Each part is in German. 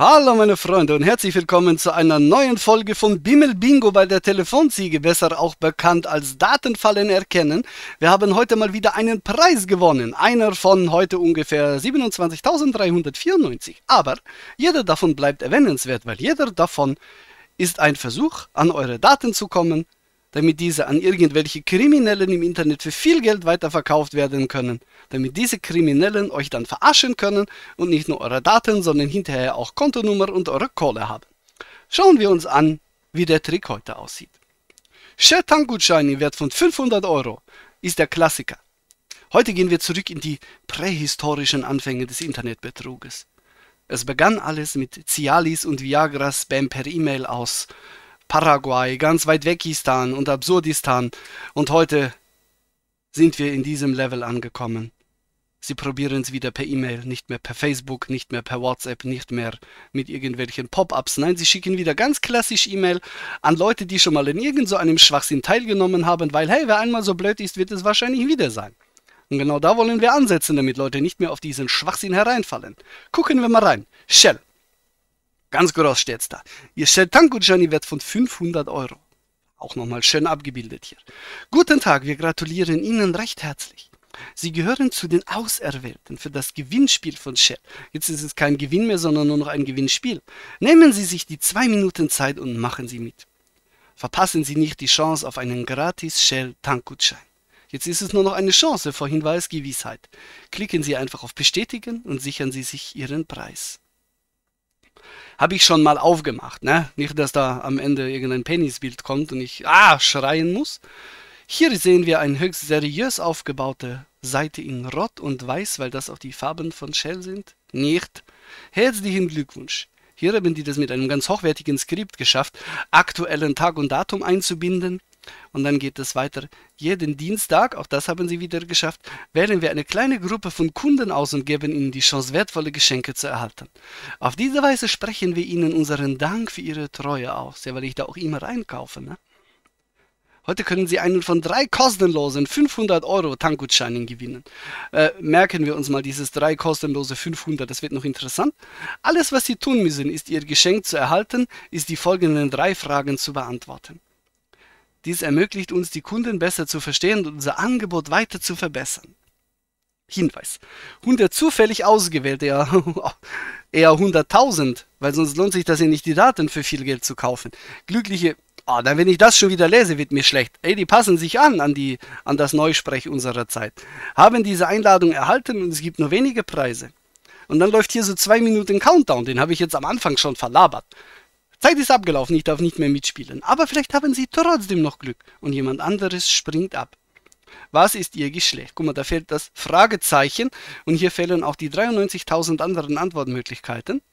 Hallo meine Freunde und herzlich willkommen zu einer neuen Folge von Bimmel Bingo bei der Telefonziege, besser auch bekannt als Datenfallen erkennen. Wir haben heute mal wieder einen Preis gewonnen, einer von heute ungefähr 27.394. Aber jeder davon bleibt erwähnenswert, weil jeder davon ist ein Versuch, an eure Daten zu kommen, damit diese an irgendwelche Kriminellen im Internet für viel Geld weiterverkauft werden können, damit diese Kriminellen euch dann verarschen können und nicht nur eure Daten, sondern hinterher auch Kontonummer und eure Kohle haben. Schauen wir uns an, wie der Trick heute aussieht. Shell Tankgutschein im Wert von 500 Euro ist der Klassiker. Heute gehen wir zurück in die prähistorischen Anfänge des Internetbetruges. Es begann alles mit Cialis und Viagra-Spam per E-Mail aus Paraguay, ganz weit Wegkistan und Absurdistan, und heute sind wir in diesem Level angekommen. Sie probieren es wieder per E-Mail, nicht mehr per Facebook, nicht mehr per WhatsApp, nicht mehr mit irgendwelchen Pop-ups. Nein, sie schicken wieder ganz klassisch E-Mail an Leute, die schon mal in irgend so einem Schwachsinn teilgenommen haben, weil, hey, wer einmal so blöd ist, wird es wahrscheinlich wieder sein. Und genau da wollen wir ansetzen, damit Leute nicht mehr auf diesen Schwachsinn hereinfallen. Gucken wir mal rein. Shell. Ganz groß steht's da. Ihr Shell Tankgutschein im Wert von 500 Euro. Auch nochmal schön abgebildet hier. Guten Tag, wir gratulieren Ihnen recht herzlich. Sie gehören zu den Auserwählten für das Gewinnspiel von Shell. Jetzt ist es kein Gewinn mehr, sondern nur noch ein Gewinnspiel. Nehmen Sie sich die 2 Minuten Zeit und machen Sie mit. Verpassen Sie nicht die Chance auf einen gratis Shell Tankgutschein. Jetzt ist es nur noch eine Chance, vorhin war es Gewissheit. Klicken Sie einfach auf Bestätigen und sichern Sie sich Ihren Preis. Habe ich schon mal aufgemacht, ne? Nicht, dass da am Ende irgendein Penisbild kommt und ich schreien muss. Hier sehen wir eine höchst seriös aufgebaute Seite in Rot und Weiß, weil das auch die Farben von Shell sind. Nicht. Herzlichen Glückwunsch. Hier haben die das mit einem ganz hochwertigen Skript geschafft, aktuellen Tag und Datum einzubinden. Und dann geht es weiter. Jeden Dienstag, auch das haben sie wieder geschafft, wählen wir eine kleine Gruppe von Kunden aus und geben ihnen die Chance, wertvolle Geschenke zu erhalten. Auf diese Weise sprechen wir ihnen unseren Dank für ihre Treue aus. Ja, weil ich da auch immer einkaufe, ne? Heute können Sie einen von 3 kostenlosen 500 Euro Tankgutscheinen gewinnen. Merken wir uns mal dieses 3 kostenlose 500, das wird noch interessant. Alles, was Sie tun müssen, ist Ihr Geschenk zu erhalten, ist die folgenden 3 Fragen zu beantworten. Dies ermöglicht uns, die Kunden besser zu verstehen und unser Angebot weiter zu verbessern. Hinweis. 100 zufällig ausgewählte, ja, eher 100.000, weil sonst lohnt sich das ja nicht, die Daten für viel Geld zu kaufen. Glückliche, dann wenn ich das schon wieder lese, wird mir schlecht. Ey, die passen sich an das Neusprech unserer Zeit. Haben diese Einladung erhalten und es gibt nur wenige Preise. Und dann läuft hier so 2 Minuten Countdown, den habe ich jetzt am Anfang schon verlabert. Zeit ist abgelaufen, ich darf nicht mehr mitspielen. Aber vielleicht haben Sie trotzdem noch Glück und jemand anderes springt ab. Was ist Ihr Geschlecht? Guck mal, da fehlt das Fragezeichen und hier fehlen auch die 93.000 anderen Antwortmöglichkeiten.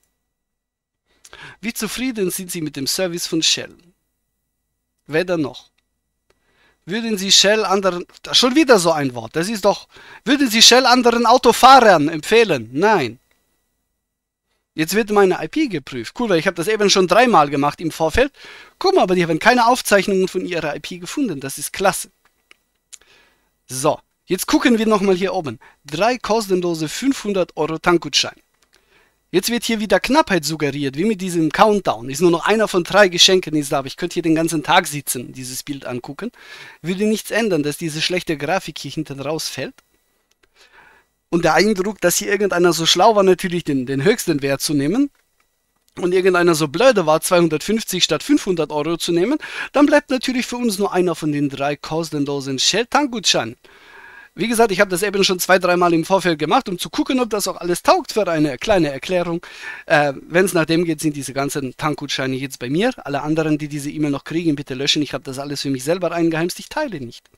Wie zufrieden sind Sie mit dem Service von Shell? Weder noch. Würden Sie Shell anderen... Schon wieder so ein Wort, das ist doch... Würden Sie Shell anderen Autofahrern empfehlen? Nein. Jetzt wird meine IP geprüft. Cool, weil ich habe das eben schon 3-mal gemacht im Vorfeld. Guck mal, aber die haben keine Aufzeichnungen von ihrer IP gefunden. Das ist klasse. So, jetzt gucken wir nochmal hier oben. 3 kostenlose 500 Euro Tankgutschein. Jetzt wird hier wieder Knappheit suggeriert, wie mit diesem Countdown. Ist nur noch einer von 3 Geschenken ist da, aber ich könnte hier den ganzen Tag sitzen, dieses Bild angucken. Würde nichts ändern, dass diese schlechte Grafik hier hinten rausfällt. Und der Eindruck, dass hier irgendeiner so schlau war, natürlich den höchsten Wert zu nehmen und irgendeiner so blöde war, 250 statt 500 Euro zu nehmen, dann bleibt natürlich für uns nur einer von den 3 kostenlosen Shell-Tankgutscheinen. Wie gesagt, ich habe das eben schon 2-3 Mal im Vorfeld gemacht, um zu gucken, ob das auch alles taugt für eine kleine Erklärung. Wenn es nach dem geht, sind diese ganzen Tankgutscheine jetzt bei mir. Alle anderen, die diese E-Mail noch kriegen, bitte löschen. Ich habe das alles für mich selber eingeheimst. Ich teile nicht.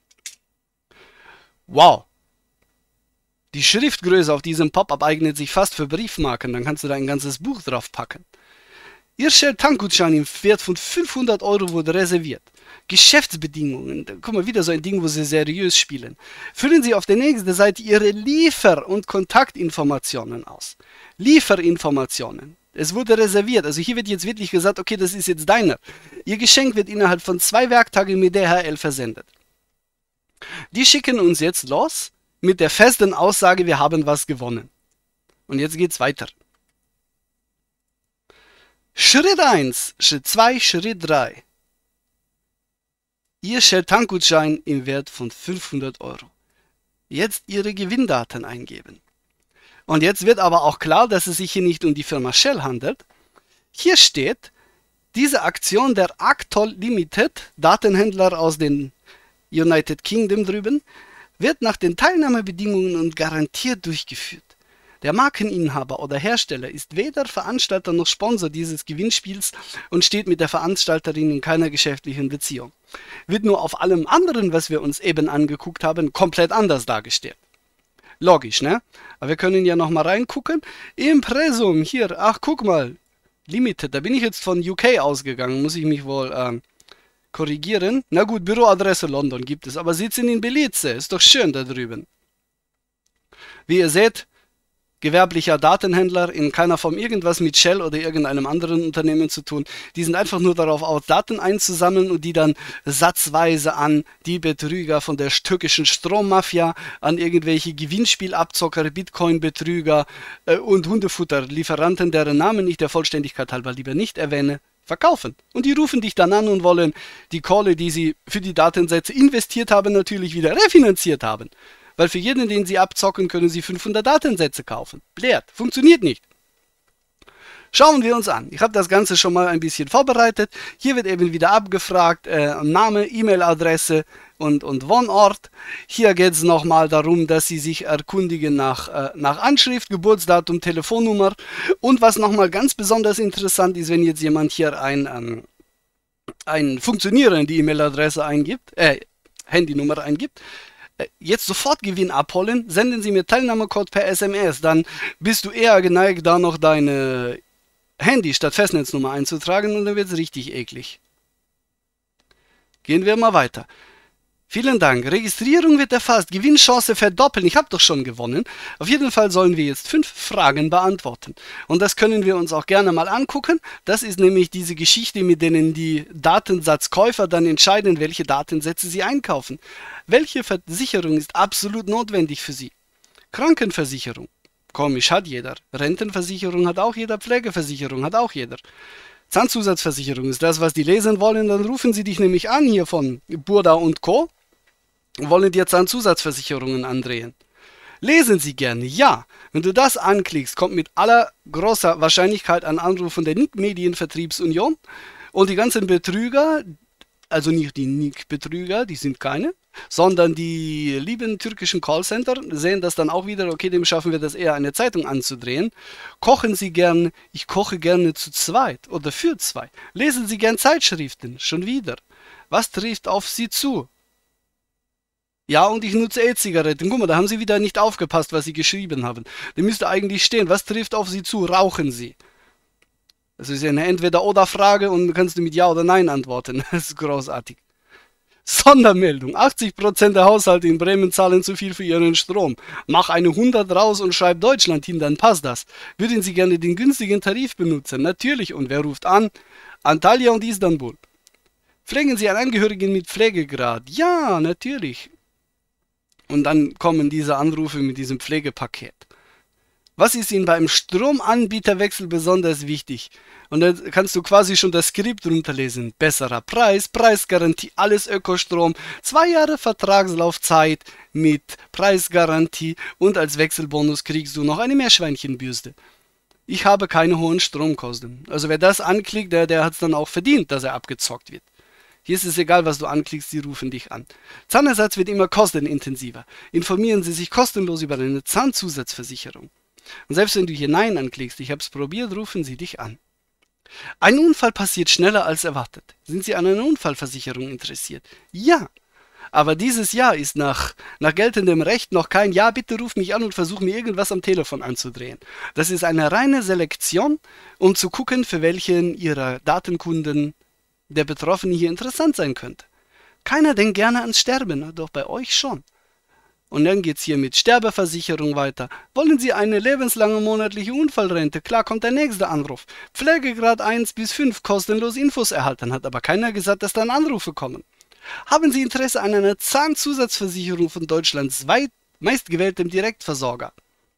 Wow. Die Schriftgröße auf diesem Pop-up eignet sich fast für Briefmarken, dann kannst du da ein ganzes Buch drauf packen. Ihr Shell Tankgutschein im Wert von 500 Euro wurde reserviert. Geschäftsbedingungen, guck mal, wieder so ein Ding, wo sie seriös spielen. Füllen Sie auf der nächsten Seite Ihre Liefer- und Kontaktinformationen aus. Lieferinformationen. Es wurde reserviert, also hier wird jetzt wirklich gesagt, okay, das ist jetzt deiner. Ihr Geschenk wird innerhalb von 2 Werktagen mit DHL versendet. Die schicken uns jetzt los mit der festen Aussage, wir haben was gewonnen. Und jetzt geht's weiter. Schritt 1, Schritt 2, Schritt 3. Ihr Shell-Tankgutschein im Wert von 500 Euro. Jetzt Ihre Gewinndaten eingeben. Und jetzt wird aber auch klar, dass es sich hier nicht um die Firma Shell handelt. Hier steht, diese Aktion der Actol Limited, Datenhändler aus den United Kingdom drüben, wird nach den Teilnahmebedingungen und garantiert durchgeführt. Der Markeninhaber oder Hersteller ist weder Veranstalter noch Sponsor dieses Gewinnspiels und steht mit der Veranstalterin in keiner geschäftlichen Beziehung. Wird nur auf allem anderen, was wir uns eben angeguckt haben, komplett anders dargestellt. Logisch, ne? Aber wir können ja nochmal reingucken. Impressum, hier, ach guck mal, Limited, da bin ich jetzt von UK ausgegangen, muss ich mich wohl korrigieren. Na gut, Büroadresse London gibt es, aber sitzen in Belize, ist doch schön da drüben. Wie ihr seht, gewerblicher Datenhändler, in keiner Form irgendwas mit Shell oder irgendeinem anderen Unternehmen zu tun. Die sind einfach nur darauf aus, Daten einzusammeln und die dann satzweise an die Betrüger von der türkischen Strommafia, an irgendwelche Gewinnspielabzocker, Bitcoin-Betrüger und Hundefutterlieferanten, deren Namen ich der Vollständigkeit halber lieber nicht erwähne, verkaufen. Und die rufen dich dann an und wollen die Kohle, die sie für die Datensätze investiert haben, natürlich wieder refinanziert haben. Weil für jeden, den sie abzocken, können sie 500 Datensätze kaufen. Blärt. Funktioniert nicht. Schauen wir uns an. Ich habe das Ganze schon mal ein bisschen vorbereitet. Hier wird eben wieder abgefragt, Name, E-Mail-Adresse und Wohnort. Hier geht es nochmal darum, dass Sie sich erkundigen nach Anschrift, Geburtsdatum, Telefonnummer. Und was nochmal ganz besonders interessant ist, wenn jetzt jemand hier ein funktionierende E-Mail-Adresse eingibt, Handynummer eingibt, jetzt sofort Gewinn abholen, senden Sie mir Teilnahmecode per SMS, dann bist du eher geneigt, da noch deine Handy statt Festnetznummer einzutragen und dann wird es richtig eklig. Gehen wir mal weiter. Vielen Dank. Registrierung wird erfasst. Gewinnchance verdoppeln. Ich habe doch schon gewonnen. Auf jeden Fall sollen wir jetzt 5 Fragen beantworten. Und das können wir uns auch gerne mal angucken. Das ist nämlich diese Geschichte, mit denen die Datensatzkäufer dann entscheiden, welche Datensätze sie einkaufen. Welche Versicherung ist absolut notwendig für sie? Krankenversicherung. Komisch, hat jeder. Rentenversicherung hat auch jeder. Pflegeversicherung hat auch jeder. Zahnzusatzversicherung ist das, was die lesen wollen. Dann rufen sie dich nämlich an hier von Burda und Co. wollen dir Zahnzusatzversicherungen andrehen. Lesen Sie gerne, ja. Wenn du das anklickst, kommt mit aller großer Wahrscheinlichkeit ein Anruf von der NIC Medienvertriebsunion und die ganzen Betrüger, also nicht die NIC-Betrüger, die sind keine, sondern die lieben türkischen Callcenter sehen das dann auch wieder, okay, dem schaffen wir das eher, eine Zeitung anzudrehen. Kochen Sie gern, ich koche gerne zu zweit oder für zwei. Lesen Sie gern Zeitschriften, schon wieder. Was trifft auf Sie zu? Ja, und ich nutze E-Zigaretten. Guck mal, da haben Sie wieder nicht aufgepasst, was Sie geschrieben haben. Da müsste eigentlich stehen, was trifft auf Sie zu? Rauchen Sie. Das ist ja eine Entweder-oder-Frage und kannst du mit Ja oder Nein antworten. Das ist großartig. Sondermeldung. 80% der Haushalte in Bremen zahlen zu viel für ihren Strom. Mach eine 100 raus und schreib Deutschland hin, dann passt das. Würden Sie gerne den günstigen Tarif benutzen? Natürlich. Und wer ruft an? Antalya und Istanbul. Pflegen Sie einen Angehörigen mit Pflegegrad? Ja, natürlich. Und dann kommen diese Anrufe mit diesem Pflegepaket. Was ist Ihnen beim Stromanbieterwechsel besonders wichtig? Und dann kannst du quasi schon das Skript runterlesen. Besserer Preis, Preisgarantie, alles Ökostrom, 2 Jahre Vertragslaufzeit mit Preisgarantie und als Wechselbonus kriegst du noch eine Meerschweinchenbürste. Ich habe keine hohen Stromkosten. Also wer das anklickt, der hat es dann auch verdient, dass er abgezockt wird. Hier ist es egal, was du anklickst, sie rufen dich an. Zahnersatz wird immer kostenintensiver. Informieren Sie sich kostenlos über eine Zahnzusatzversicherung. Und selbst wenn du hier Nein anklickst, ich habe es probiert, rufen sie dich an. Ein Unfall passiert schneller als erwartet. Sind Sie an einer Unfallversicherung interessiert? Ja. Aber dieses Ja ist nach geltendem Recht noch kein Ja, bitte ruf mich an und versuch mir irgendwas am Telefon anzudrehen. Das ist eine reine Selektion, um zu gucken, für welchen Ihrer Datenkunden der Betroffene hier interessant sein könnte. Keiner denkt gerne ans Sterben, doch bei euch schon. Und dann geht es hier mit Sterbeversicherung weiter. Wollen Sie eine lebenslange monatliche Unfallrente? Klar kommt der nächste Anruf. Pflegegrad 1 bis 5 kostenlos Infos erhalten, hat aber keiner gesagt, dass dann Anrufe kommen. Haben Sie Interesse an einer Zahnzusatzversicherung von Deutschlands meistgewähltem Direktversorger?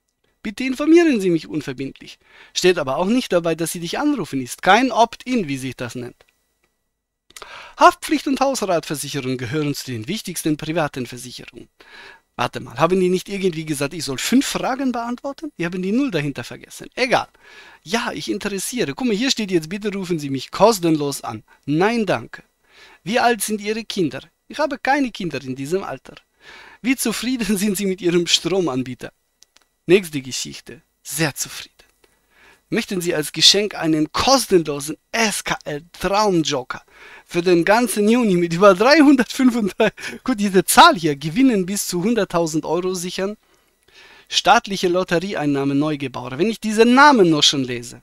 Bitte informieren Sie mich unverbindlich. Steht aber auch nicht dabei, dass Sie dich anrufen. Ist kein Opt-in, wie sich das nennt. Haftpflicht und Hausratversicherung gehören zu den wichtigsten privaten Versicherungen. Warte mal, haben die nicht irgendwie gesagt, ich soll 5 Fragen beantworten? Die haben die Null dahinter vergessen. Egal. Ja, ich interessiere. Guck mal, hier steht jetzt, bitte rufen Sie mich kostenlos an. Nein, danke. Wie alt sind Ihre Kinder? Ich habe keine Kinder in diesem Alter. Wie zufrieden sind Sie mit Ihrem Stromanbieter? Nächste Geschichte. Sehr zufrieden. Möchten Sie als Geschenk einen kostenlosen SKL Traumjoker für den ganzen Juni mit über 335, gut, diese Zahl hier, Gewinnen bis zu 100.000 Euro sichern? Staatliche Lotterieeinnahmen Neugebauer. Wenn ich diese Namen noch schon lese.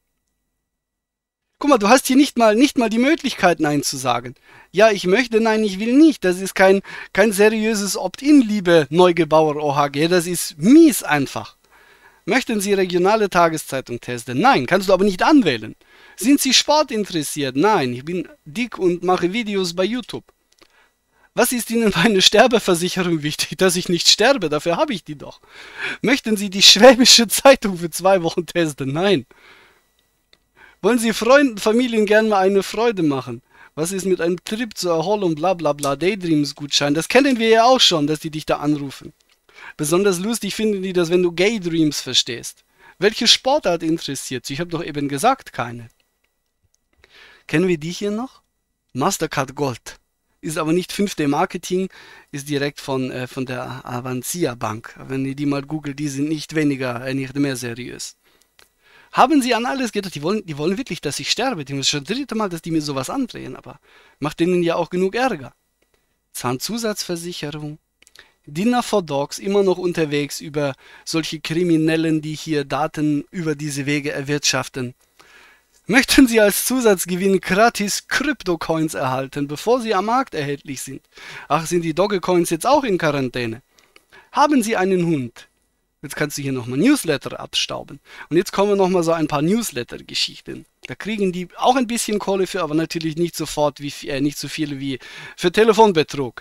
Guck mal, du hast hier nicht mal die Möglichkeit, Nein zu sagen. Ja, ich möchte, nein, ich will nicht. Das ist kein seriöses Opt-in, liebe Neugebauer OHG. Das ist mies einfach. Möchten Sie regionale Tageszeitung testen? Nein, kannst du aber nicht anwählen. Sind Sie sportinteressiert? Nein, ich bin dick und mache Videos bei YouTube. Was ist Ihnen bei einer Sterbeversicherung wichtig? Dass ich nicht sterbe, dafür habe ich die doch. Möchten Sie die Schwäbische Zeitung für 2 Wochen testen? Nein. Wollen Sie Freunden, Familien gern mal eine Freude machen? Was ist mit einem Trip zur Erholung, bla bla bla, Daydreams-Gutschein? Das kennen wir ja auch schon, dass die dich da anrufen. Besonders lustig finden die das, wenn du Gay Dreams verstehst. Welche Sportart interessiert sie? Ich habe doch eben gesagt, keine. Kennen wir die hier noch? Mastercard Gold. Ist aber nicht 5D Marketing, ist direkt von der Avancia Bank. Wenn ihr die mal googelt, die sind nicht mehr seriös. Haben sie an alles gedacht? Die wollen wirklich, dass ich sterbe. Das ist schon das 3. Mal, dass die mir sowas andrehen, aber macht denen ja auch genug Ärger. Zahnzusatzversicherung. Dinner for Dogs, immer noch unterwegs über solche Kriminellen, die hier Daten über diese Wege erwirtschaften. Möchten Sie als Zusatzgewinn gratis Kryptocoins erhalten, bevor sie am Markt erhältlich sind? Ach, sind die Dogecoins jetzt auch in Quarantäne? Haben Sie einen Hund? Jetzt kannst du hier nochmal Newsletter abstauben. Und jetzt kommen nochmal so ein paar Newsletter-Geschichten. Da kriegen die auch ein bisschen Kohle für, aber natürlich nicht sofort, nicht so viel wie für Telefonbetrug.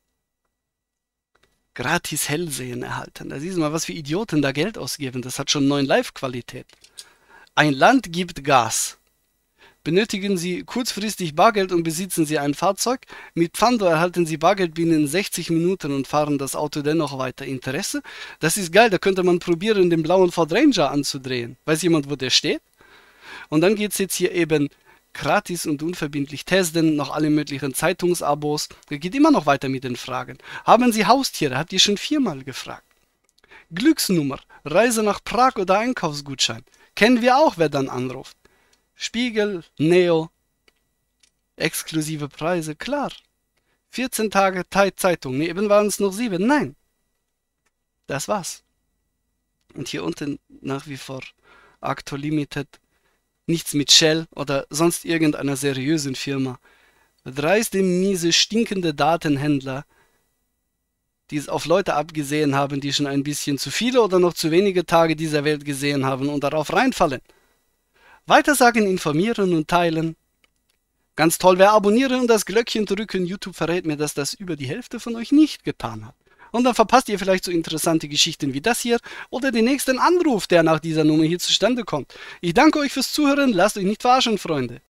Gratis Hellsehen erhalten. Da siehst du mal, was für Idioten da Geld ausgeben. Das hat schon 9 Live-Qualität. Ein Land gibt Gas. Benötigen Sie kurzfristig Bargeld und besitzen Sie ein Fahrzeug? Mit Pfando erhalten Sie Bargeld binnen 60 Minuten und fahren das Auto dennoch weiter. Interesse? Das ist geil, da könnte man probieren, den blauen Ford Ranger anzudrehen. Weiß jemand, wo der steht? Und dann geht es jetzt hier eben gratis und unverbindlich testen, noch alle möglichen Zeitungsabos. Es geht immer noch weiter mit den Fragen. Haben Sie Haustiere? Habt ihr schon 4-mal gefragt. Glücksnummer, Reise nach Prag oder Einkaufsgutschein. Kennen wir auch, wer dann anruft. Spiegel, Neo, exklusive Preise, klar. 14 Tage Zeitung, nee, eben waren es noch 7, nein. Das war's. Und hier unten nach wie vor Acto Limited, nichts mit Shell oder sonst irgendeiner seriösen Firma. Dreiste, miese, stinkende Datenhändler, die es auf Leute abgesehen haben, die schon ein bisschen zu viele oder noch zu wenige Tage dieser Welt gesehen haben und darauf reinfallen. Weitersagen, informieren und teilen. Ganz toll, wer abonnieren und das Glöckchen drücken. YouTube verrät mir, dass das über die Hälfte von euch nicht getan hat. Und dann verpasst ihr vielleicht so interessante Geschichten wie das hier oder den nächsten Anruf, der nach dieser Nummer hier zustande kommt. Ich danke euch fürs Zuhören. Lasst euch nicht verarschen, Freunde.